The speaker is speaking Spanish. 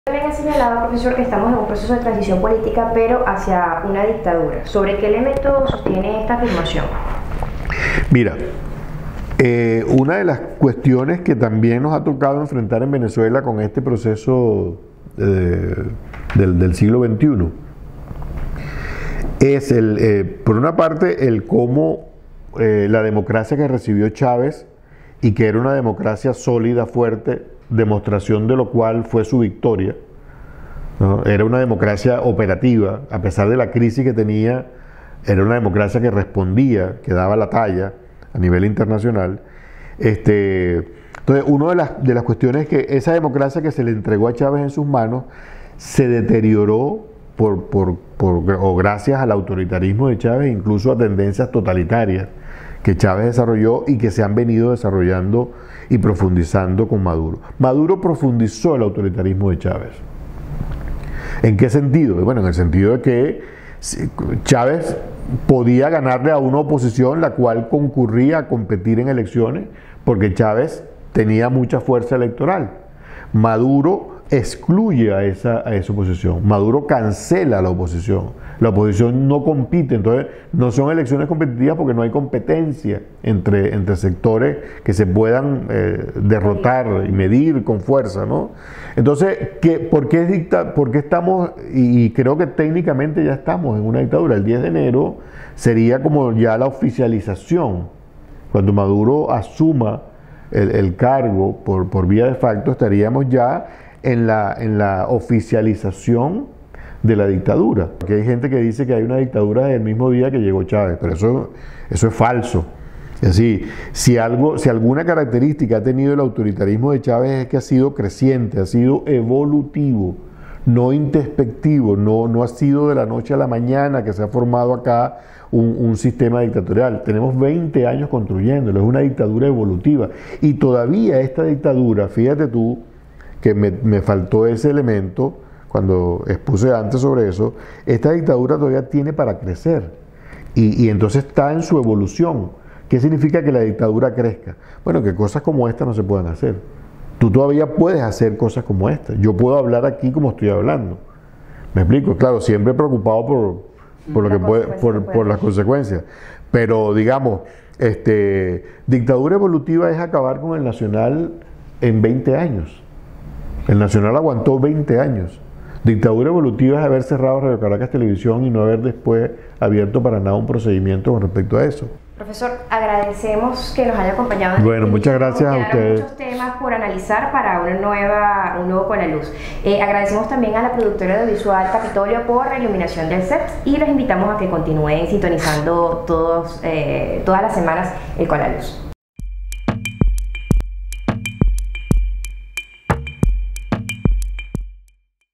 También ha señalado, profesor, que estamos en un proceso de transición política, pero hacia una dictadura. ¿Sobre qué elemento sostiene esta afirmación? Mira, una de las cuestiones que también nos ha tocado enfrentar en Venezuela con este proceso del siglo XXI es, por una parte, el cómo la democracia que recibió Chávez y que era una democracia sólida, fuerte, demostración de lo cual fue su victoria, ¿no? Era una democracia operativa, a pesar de la crisis que tenía, era una democracia que respondía, que daba la talla a nivel internacional. Entonces, una de las cuestiones es que esa democracia que se le entregó a Chávez en sus manos se deterioró o gracias al autoritarismo de Chávez, incluso a tendencias totalitarias que Chávez desarrolló y que se han venido desarrollando y profundizando con Maduro. Maduro profundizó el autoritarismo de Chávez. ¿En qué sentido? Bueno, en el sentido de que Chávez podía ganarle a una oposición la cual concurría a competir en elecciones porque Chávez tenía mucha fuerza electoral. Maduro excluye a esa oposición. Maduro cancela a la oposición. La oposición no compite, entonces no son elecciones competitivas porque no hay competencia entre sectores que se puedan derrotar y medir con fuerza, ¿no? Entonces, ¿por qué estamos, y creo que técnicamente ya estamos en una dictadura? El 10 de enero sería como ya la oficialización. Cuando Maduro asuma el cargo por vía de facto, estaríamos ya en la oficialización de la dictadura. Porque hay gente que dice que hay una dictadura desde el mismo día que llegó Chávez, pero eso es falso. Es decir, si alguna característica ha tenido el autoritarismo de Chávez es que ha sido creciente, ha sido evolutivo, no introspectivo, no ha sido de la noche a la mañana que se ha formado acá un sistema dictatorial. Tenemos 20 años construyéndolo, es una dictadura evolutiva. Y todavía esta dictadura, fíjate tú, que me faltó ese elemento cuando expuse antes sobre eso, esta dictadura todavía tiene para crecer y entonces está en su evolución. ¿Qué significa que la dictadura crezca? Bueno, que cosas como esta no se puedan hacer. Tú todavía puedes hacer cosas como esta. Yo puedo hablar aquí como estoy hablando. ¿Me explico? Claro, siempre preocupado por las consecuencias. Pero digamos, dictadura evolutiva es acabar con el Nacional en 20 años. El Nacional aguantó 20 años. Dictadura evolutiva es haber cerrado Radio Caracas Televisión y no haber después abierto para nada un procedimiento con respecto a eso. Profesor, agradecemos que nos haya acompañado. Bueno, muchas gracias a ustedes. Muchos temas por analizar para un nuevo Con la Luz. Agradecemos también a la productora audiovisual Capitolio por la iluminación del set y los invitamos a que continúen sintonizando todas las semanas el Con la Luz.